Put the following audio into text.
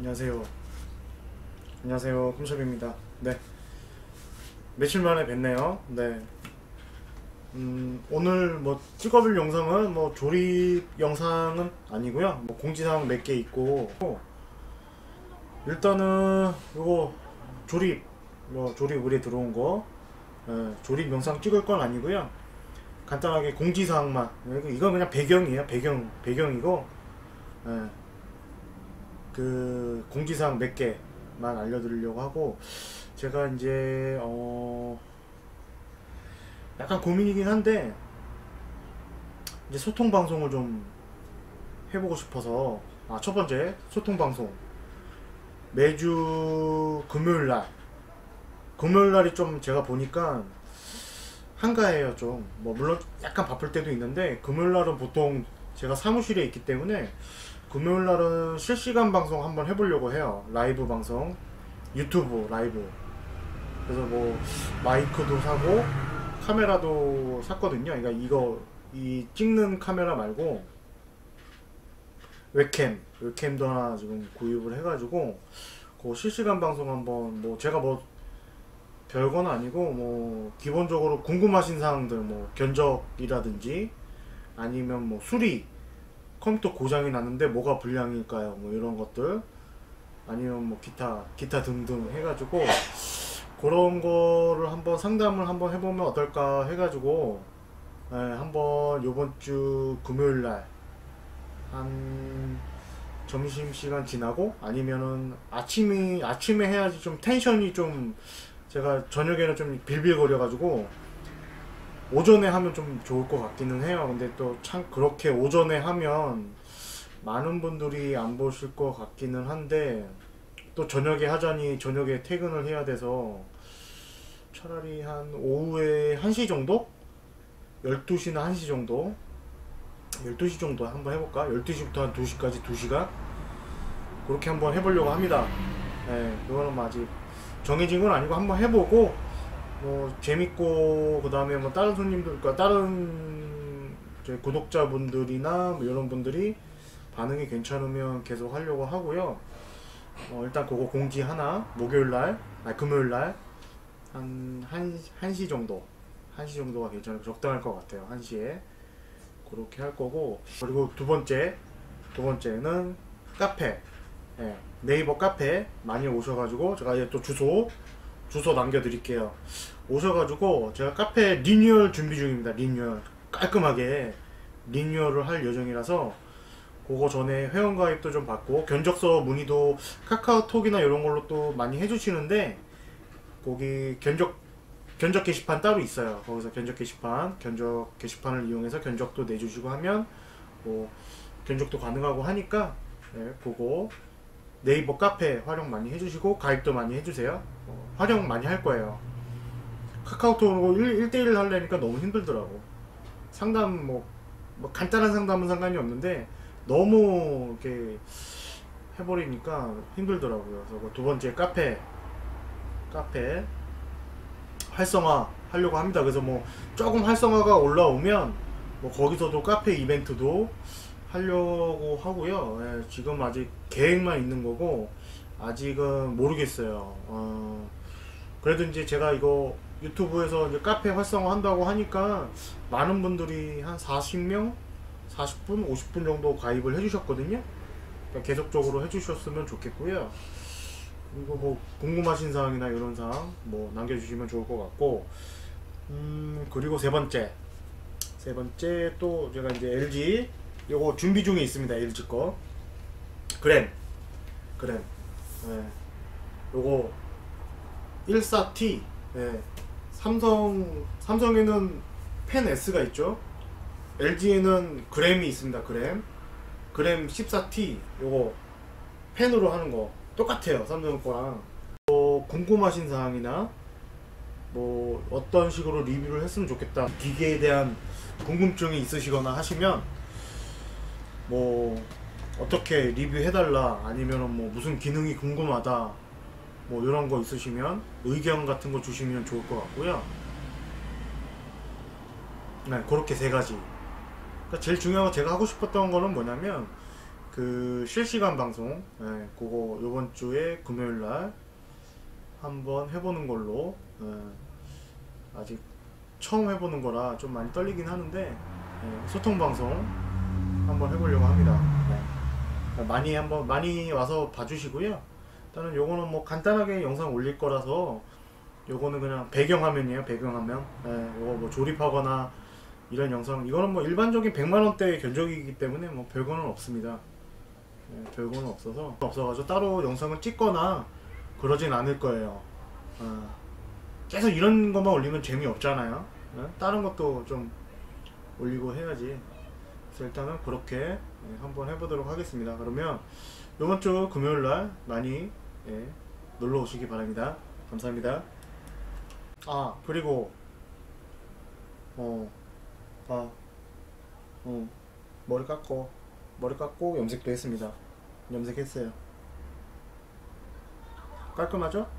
안녕하세요. 안녕하세요. 홈샵입니다. 네. 며칠 만에 뵙네요. 네. 오늘 뭐 찍어볼 영상은 뭐 조립 영상은 아니고요. 뭐 공지사항 몇 개 있고, 일단은 요거 조립, 조립 의뢰 들어온 거, 조립 영상 찍을 건 아니고요. 간단하게 공지사항만, 이건 그냥 배경이에요. 배경이고, 그 공지사항 몇 개만 알려드리려고 하고, 제가 이제 약간 고민이긴 한데, 이제 소통 방송을 좀 해보고 싶어서, 첫 번째 소통 방송 매주 금요일날이 좀 제가 보니까 한가해요. 좀 뭐 물론 약간 바쁠 때도 있는데, 금요일날은 보통 제가 사무실에 있기 때문에 금요일날은 실시간 방송 한번 해보려고 해요. 라이브 방송, 유튜브 라이브. 그래서 뭐 마이크도 사고 카메라도 샀거든요. 그러니까 이 찍는 카메라 말고 웹캠도 하나 지금 구입을 해가지고 그 실시간 방송 한번, 뭐 제가 뭐 별건 아니고 뭐 기본적으로 궁금하신 사항들, 뭐 견적이라든지 아니면 뭐 수리, 컴퓨터 고장이 났는데 뭐가 불량일까요, 뭐 이런 것들, 아니면 뭐 기타 등등 해가지고 그런 거를 한번 상담을 한번 해보면 어떨까 해가지고, 한번 요번 주 금요일날 한 점심시간 지나고, 아니면은 아침에 해야지 좀 텐션이 좀, 제가 저녁에는 좀 빌빌거려가지고 오전에 하면 좀 좋을 것 같기는 해요. 근데 또 참 그렇게 오전에 하면 많은 분들이 안 보실 것 같기는 한데, 또 저녁에 하자니 저녁에 퇴근을 해야 돼서 차라리 한 오후에 1시 정도? 12시나 1시 정도? 12시 정도 한번 해볼까? 12시부터 한 2시까지 2시간? 그렇게 한번 해보려고 합니다. 그거는 뭐 아직 정해진 건 아니고 한번 해보고, 뭐 재밌고, 그 다음에 뭐 다른 손님들, 그러니까 다른 제 구독자분들이나 뭐 이런 분들이 반응이 괜찮으면 계속 하려고 하고요. 일단 그거 공지 하나, 금요일날 한 1시 정도, 1시 정도가 괜찮고 적당할 것 같아요. 1시에 그렇게 할 거고. 그리고 두 번째는 카페, 네이버 카페 많이 오셔가지고, 제가 이제 또 주소 남겨드릴게요. 오셔가지고 제가 카페 리뉴얼 준비 중입니다. 깔끔하게 리뉴얼을 할 예정이라서, 그거 전에 회원가입도 좀 받고, 견적서 문의도 카카오톡이나 이런 걸로 또 많이 해주시는데, 거기 견적 게시판 따로 있어요. 거기서 견적 게시판을 이용해서 견적도 내주시고 하면 뭐 견적도 가능하고 하니까, 그거 네이버 카페 활용 많이 해주시고 가입도 많이 해주세요. 활용 많이 할 거예요. 카카오톡으로 1대1 하려니까 너무 힘들더라고. 상담 뭐 간단한 상담은 상관이 없는데 너무 이렇게 해버리니까 힘들더라고요. 그래서 두 번째 카페 활성화 하려고 합니다. 그래서 뭐 조금 활성화가 올라오면 뭐 거기서도 카페 이벤트도 하려고 하고요. 지금 아직 계획만 있는 거고 아직은 모르겠어요. 그래도 이제 제가 이거 유튜브에서 이제 카페 활성화 한다고 하니까 많은 분들이 한 40분, 50분 정도 가입을 해주셨거든요. 그러니까 계속적으로 해주셨으면 좋겠고요. 그리고 뭐 궁금하신 사항이나 이런 사항 뭐 남겨주시면 좋을 것 같고, 그리고 세 번째 또 제가 이제 LG 요거 준비 중에 있습니다. LG 거 그램, 요거 14T, 삼성에는 펜 S가 있죠. LG에는 그램이 있습니다. 그램 14T, 요거 펜으로 하는 거 똑같아요. 삼성 거랑. 궁금하신 사항이나 뭐 어떤 식으로 리뷰를 했으면 좋겠다, 기계에 대한 궁금증이 있으시거나 하시면 뭐 어떻게 리뷰해달라, 아니면은 뭐 무슨 기능이 궁금하다, 뭐 이런 거 있으시면 의견 같은 거 주시면 좋을 것 같고요. 그렇게 세 가지. 그러니까 제일 중요한 거, 제가 하고 싶었던 거는 뭐냐면 그 실시간 방송, 예, 그거 요번 주에 금요일 날 한번 해보는 걸로, 예, 아직 처음 해보는 거라 좀 많이 떨리긴 하는데, 예, 소통 방송 한번 해보려고 합니다. 네. 많이 와서 봐주시고요. 일단은 요거는 뭐 간단하게 영상 올릴 거라서 요거는 그냥 배경화면이에요. 배경화면. 예, 요거 뭐 조립하거나 이런 영상, 이거는 뭐 일반적인 100만원대 견적이기 때문에 뭐 별거는 없습니다. 예, 별거는 없어가지고 따로 영상을 찍거나 그러진 않을 거예요. 계속 이런 것만 올리면 재미없잖아요. 다른 것도 좀 올리고 해야지. 그래서 일단은 그렇게, 한번 해보도록 하겠습니다. 그러면 이번 주 금요일 날 많이, 놀러 오시기 바랍니다. 감사합니다. 그리고 어, 아, 어, 머리 깎고 염색도 했습니다. 염색했어요. 깔끔하죠?